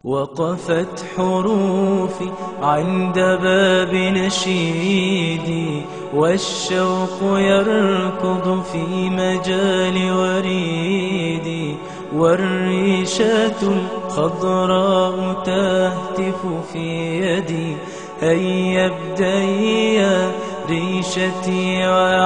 وقفت حروفي عند باب نشيدي، والشوق يركض في مجال وريدي، والريشة الخضراء تهتف في يدي. هيا ابدئي يا ريشتي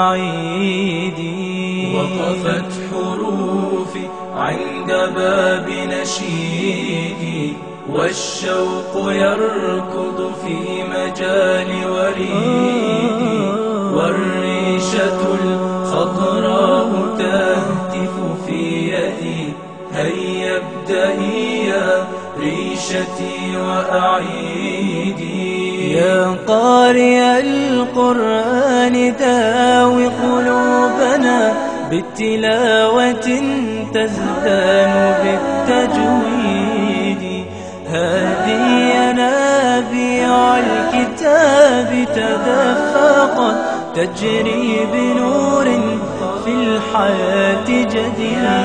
وعيدي. وقفت حروفي عند باب نشيدي، والشوق يركض في مجال وريدي، والريشة الخضراء تهتف في يدي. هيا ابدئي يا ريشتي وأعيدي. يا قارئ القرآن داوي قلوبنا بتلاوة تزدان بالتجويد. هذه ينابيع الكتاب تدفقت تجري بنور في الحياة جديد.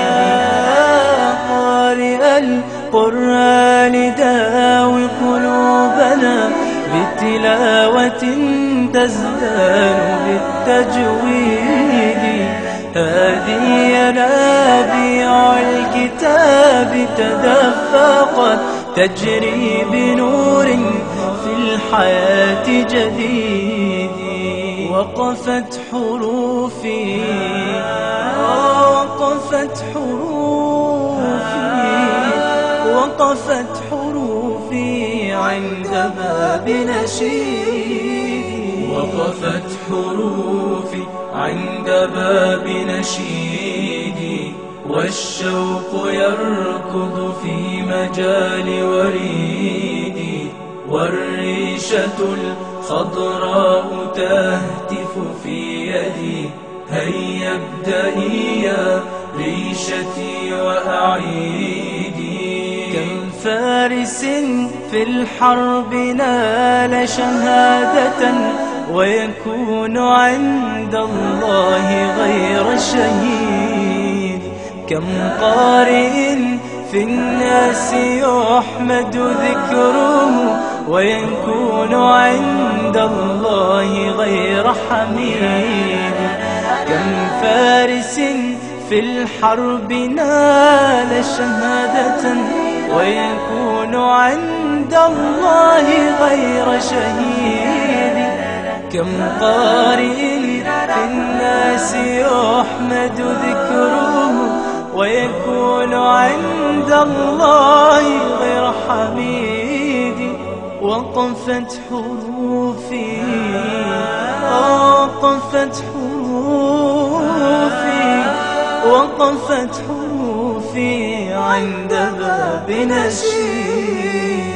قارئ القرآن داوي قلوبنا بتلاوة تزدان بالتجويد. هذه ينابيع الكتاب تدفقت تجري بنور في الحياة جديد. وقفت حروفي وقفت حروفي عند باب نشيدي. وقفت حروفي عند باب نشيدي، والشوق يركض في مجال وريدي، والريشة الخضراء تهتف في يدي. هيا ابدئي يا ريشتي وأعيدي. كم فارس في الحرب نال شهادة، ويكون عند الله غير شهيد. كم قارئ في الناس يحمد ذكره، ويكون عند الله غير حميد. كم فارس في الحرب نال شهادة، ويكون عند الله غير شهيد. كم قارئ في الناس يحمد ذكره، ويكون عند الله غير حميد. وقفت حروفي وقفت حروفي عند باب نشيدي.